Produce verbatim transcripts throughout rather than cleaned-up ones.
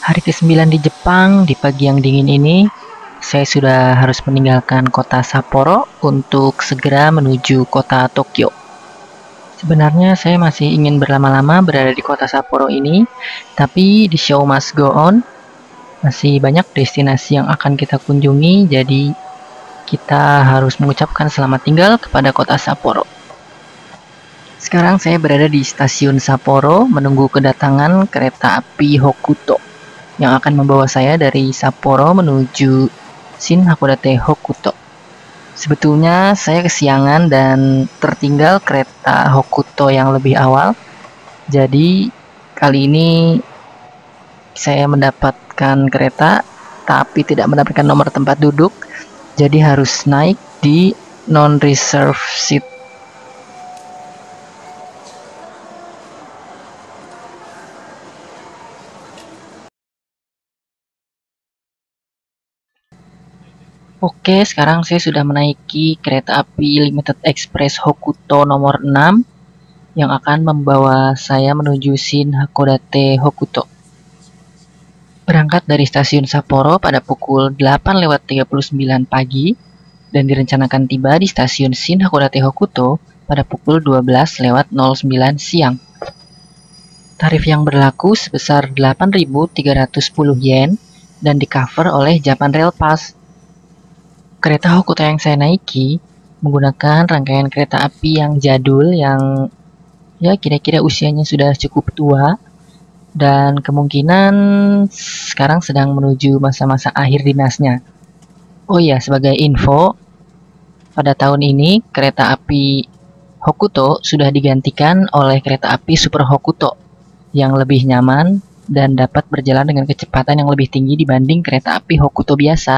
Hari kesembilan di Jepang, di pagi yang dingin ini, saya sudah harus meninggalkan kota Sapporo untuk segera menuju kota Tokyo. Sebenarnya saya masih ingin berlama-lama berada di kota Sapporo ini, tapi di show must go on, masih banyak destinasi yang akan kita kunjungi, jadi kita harus mengucapkan selamat tinggal kepada kota Sapporo. Sekarang saya berada di stasiun Sapporo menunggu kedatangan kereta api Hokuto yang akan membawa saya dari Sapporo menuju Shin Hakodate Hokuto. Sebetulnya saya kesiangan dan tertinggal kereta Hokuto yang lebih awal. Jadi kali ini saya mendapatkan kereta tapi tidak mendapatkan nomor tempat duduk. Jadi harus naik di non-reserve seat. Oke, sekarang saya sudah menaiki kereta api Limited Express Hokuto nomor enam yang akan membawa saya menuju Shin Hakodate Hokuto. Berangkat dari stasiun Sapporo pada pukul delapan lewat tiga puluh sembilan pagi dan direncanakan tiba di stasiun Shin Hakodate Hokuto pada pukul dua belas lewat nol sembilan siang. Tarif yang berlaku sebesar delapan ribu tiga ratus sepuluh yen dan di-cover oleh Japan Rail Pass. Kereta Hokuto yang saya naiki menggunakan rangkaian kereta api yang jadul yang ya kira-kira usianya sudah cukup tua dan kemungkinan sekarang sedang menuju masa-masa akhir dinasnya. Oh iya, sebagai info, pada tahun ini kereta api Hokuto sudah digantikan oleh kereta api Super Hokuto yang lebih nyaman dan dapat berjalan dengan kecepatan yang lebih tinggi dibanding kereta api Hokuto biasa.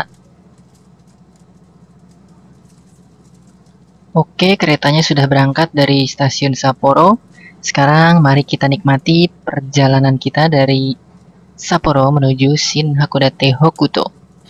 Oke, keretanya sudah berangkat dari stasiun Sapporo. Sekarang mari kita nikmati perjalanan kita dari Sapporo menuju Shin Hakodate Hokuto.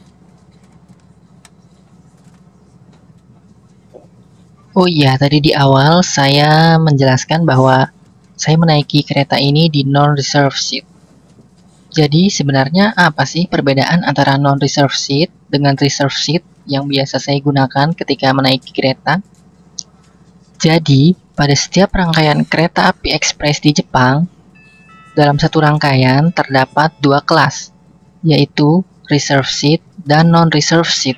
Oh iya, tadi di awal saya menjelaskan bahwa saya menaiki kereta ini di non-reserve seat. Jadi sebenarnya apa sih perbedaan antara non-reserve seat dengan reserve seat yang biasa saya gunakan ketika menaiki kereta? Jadi, pada setiap rangkaian kereta api ekspres di Jepang, dalam satu rangkaian terdapat dua kelas, yaitu reserve seat dan non-reserve seat.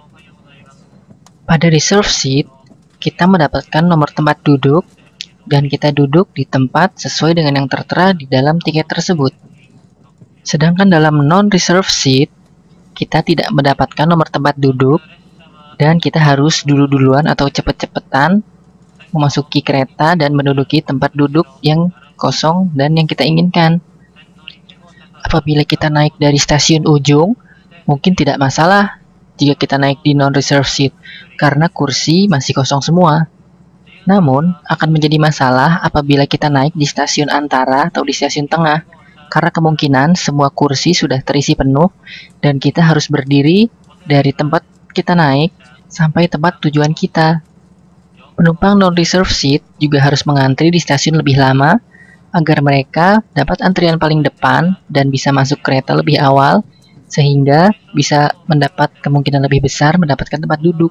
Pada reserve seat, kita mendapatkan nomor tempat duduk dan kita duduk di tempat sesuai dengan yang tertera di dalam tiket tersebut. Sedangkan dalam non-reserve seat, kita tidak mendapatkan nomor tempat duduk dan kita harus dulu-duluan atau cepet-cepetan memasuki kereta dan menduduki tempat duduk yang kosong dan yang kita inginkan. Apabila kita naik dari stasiun ujung, mungkin tidak masalah jika kita naik di non-reserve seat karena kursi masih kosong semua. Namun, akan menjadi masalah apabila kita naik di stasiun antara atau di stasiun tengah karena kemungkinan semua kursi sudah terisi penuh dan kita harus berdiri dari tempat kita naik sampai tempat tujuan kita. Penumpang non-reserve seat juga harus mengantri di stasiun lebih lama agar mereka dapat antrian paling depan dan bisa masuk kereta lebih awal sehingga bisa mendapat kemungkinan lebih besar mendapatkan tempat duduk.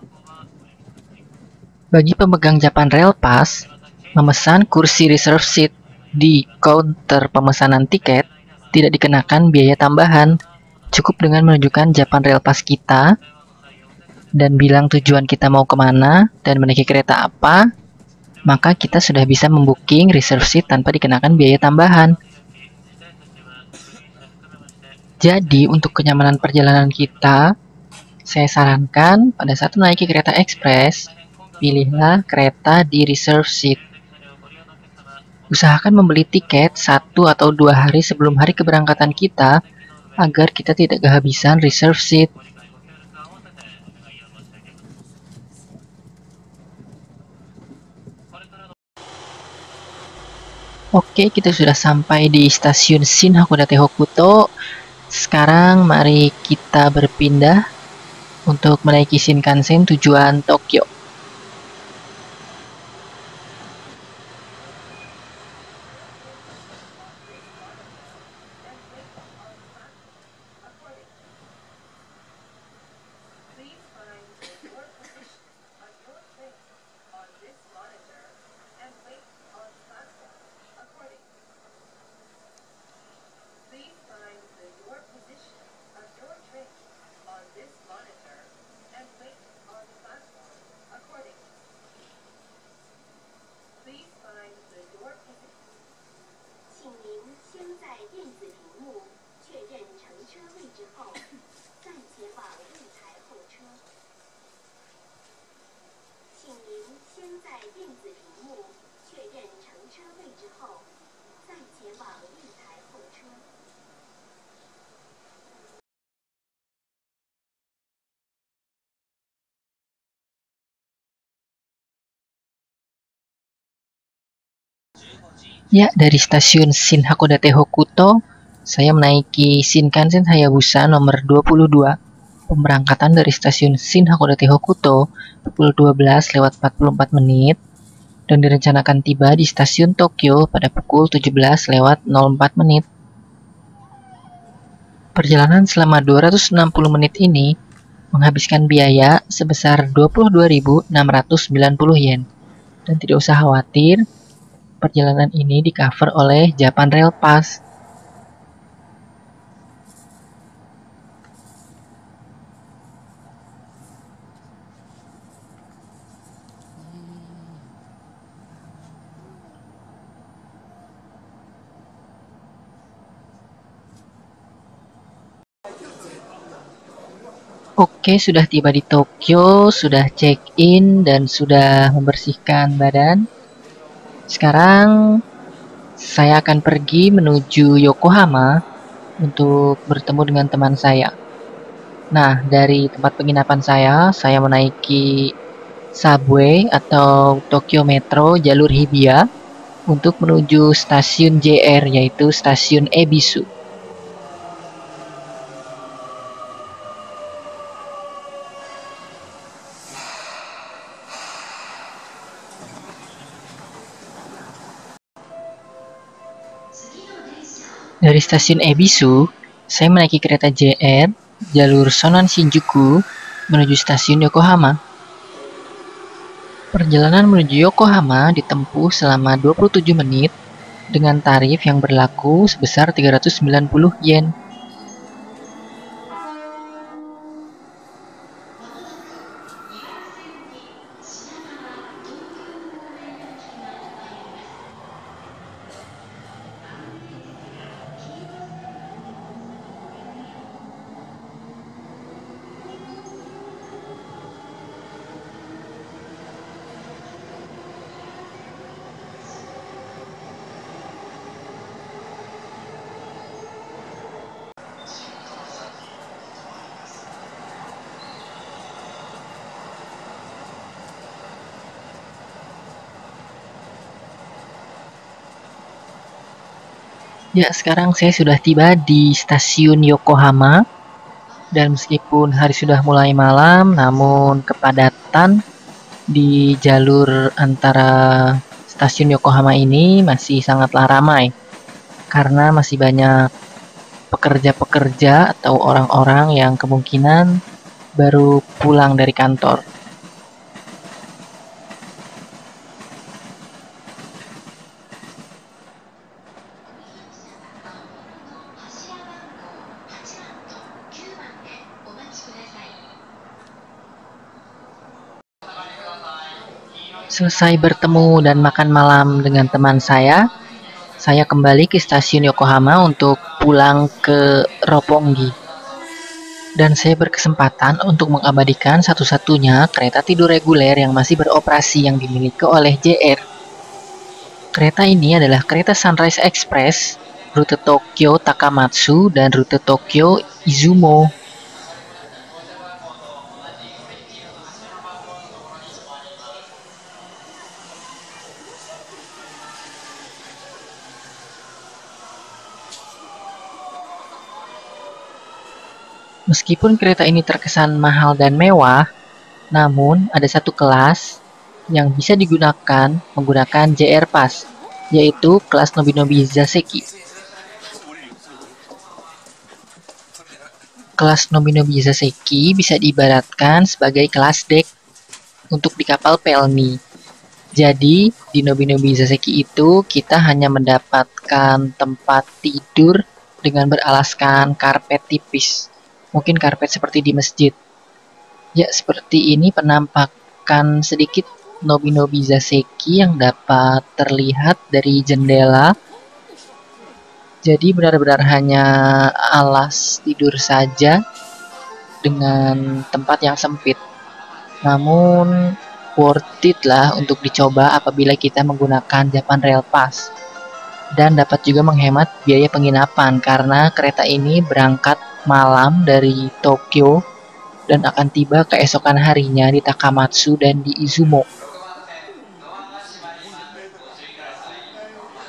Bagi pemegang Japan Rail Pass, memesan kursi reserve seat di counter pemesanan tiket tidak dikenakan biaya tambahan. Cukup dengan menunjukkan Japan Rail Pass kita dan bilang tujuan kita mau kemana dan menaiki kereta apa, maka kita sudah bisa membooking reserve seat tanpa dikenakan biaya tambahan. Jadi, untuk kenyamanan perjalanan kita, saya sarankan pada saat menaiki kereta ekspres, pilihlah kereta di reserve seat. Usahakan membeli tiket satu atau dua hari sebelum hari keberangkatan kita agar kita tidak kehabisan reserve seat. Oke, kita sudah sampai di stasiun Shin Hakodate Hokuto. Sekarang mari kita berpindah untuk menaiki Shinkansen tujuan Tokyo. Ya, dari stasiun Shin Hakodate Hokuto, saya menaiki Shinkansen Hayabusa nomor dua puluh dua. Pemberangkatan dari stasiun Shin Hakodate Hokuto pukul dua belas lewat empat puluh empat menit dan direncanakan tiba di stasiun Tokyo pada pukul tujuh belas lewat nol empat menit. Perjalanan selama dua ratus enam puluh menit ini menghabiskan biaya sebesar dua puluh dua ribu enam ratus sembilan puluh yen. Dan tidak usah khawatir, perjalanan ini di-cover oleh Japan Rail Pass. Oke, sudah tiba di Tokyo, sudah check-in dan sudah membersihkan badan. Sekarang saya akan pergi menuju Yokohama untuk bertemu dengan teman saya. Nah, dari tempat penginapan saya, saya menaiki subway atau Tokyo Metro jalur Hibiya untuk menuju stasiun J R, yaitu stasiun Ebisu. Dari stasiun Ebisu, saya menaiki kereta J R jalur Sonan Shinjuku menuju stasiun Yokohama. Perjalanan menuju Yokohama ditempuh selama dua puluh tujuh menit dengan tarif yang berlaku sebesar tiga ratus sembilan puluh yen. Ya, sekarang saya sudah tiba di stasiun Yokohama. Dan meskipun hari sudah mulai malam, namun kepadatan di jalur antara stasiun Yokohama ini masih sangatlah ramai. Karena masih banyak pekerja-pekerja atau orang-orang yang kemungkinan baru pulang dari kantor. Selesai bertemu dan makan malam dengan teman saya, saya kembali ke stasiun Yokohama untuk pulang ke Roppongi. Dan saya berkesempatan untuk mengabadikan satu-satunya kereta tidur reguler yang masih beroperasi yang dimiliki oleh J R. Kereta ini adalah kereta Sunrise Express, rute Tokyo Takamatsu dan rute Tokyo Izumo. Meskipun kereta ini terkesan mahal dan mewah, namun ada satu kelas yang bisa digunakan menggunakan J R Pass, yaitu kelas Nobinobi Zaseki. Kelas Nobinobi Zaseki bisa diibaratkan sebagai kelas deck untuk di kapal Pelni. Jadi, di Nobinobi Zaseki itu kita hanya mendapatkan tempat tidur dengan beralaskan karpet tipis. Mungkin karpet seperti di masjid. Ya, seperti ini penampakan sedikit Nobinobi Zaseki yang dapat terlihat dari jendela. Jadi benar-benar hanya alas tidur saja dengan tempat yang sempit. Namun worth it lah untuk dicoba apabila kita menggunakan Japan Rail Pass. Dan dapat juga menghemat biaya penginapan karena kereta ini berangkat malam dari Tokyo dan akan tiba keesokan harinya di Takamatsu dan di Izumo.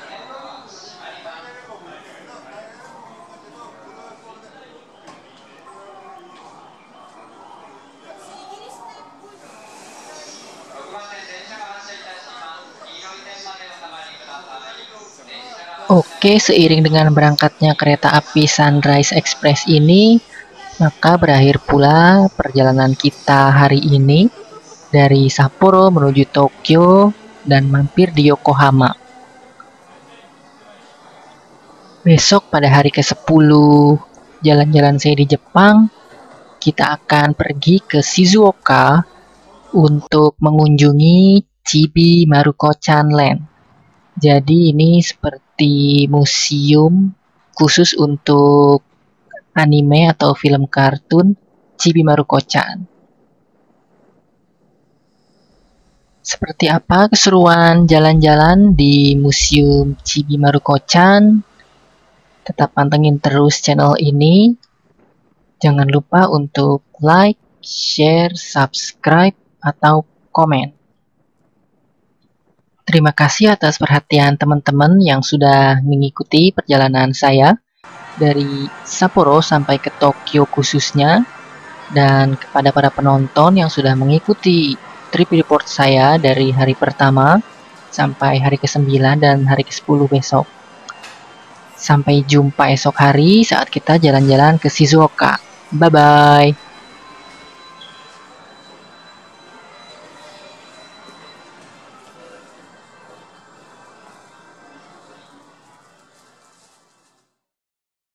Oke, seiring dengan berangkatnya kereta api Sunrise Express ini, maka berakhir pula perjalanan kita hari ini dari Sapporo menuju Tokyo dan mampir di Yokohama. Besok pada hari ke sepuluh jalan-jalan saya di Jepang, kita akan pergi ke Shizuoka untuk mengunjungi Chibi Maruko-chan Land. Jadi ini seperti museum khusus untuk anime atau film kartun Chibi Maruko-chan. Seperti apa keseruan jalan-jalan di museum Chibi Maruko-chan? Tetap pantengin terus channel ini. Jangan lupa untuk like, share, subscribe, atau komen. Terima kasih atas perhatian teman-teman yang sudah mengikuti perjalanan saya dari Sapporo sampai ke Tokyo khususnya, dan kepada para penonton yang sudah mengikuti trip report saya dari hari pertama sampai hari ke sembilan dan hari ke sepuluh besok. Sampai jumpa esok hari saat kita jalan-jalan ke Shizuoka. Bye-bye.